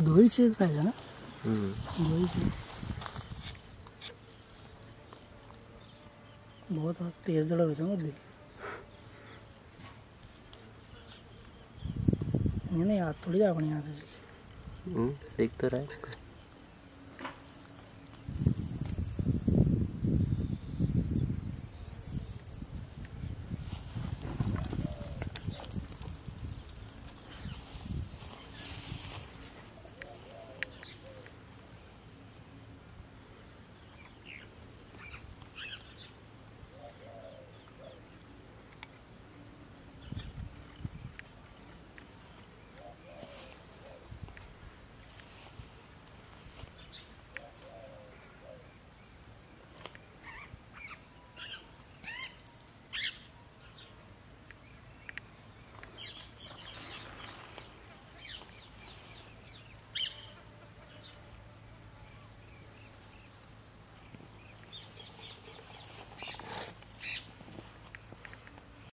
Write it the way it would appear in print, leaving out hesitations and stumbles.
दो ही चीज है ना। दो ही चीज बहुत तेज दौड़ रहा है दिल। नहीं याद थोड़ी अपनी याद है। देख तो रहा है।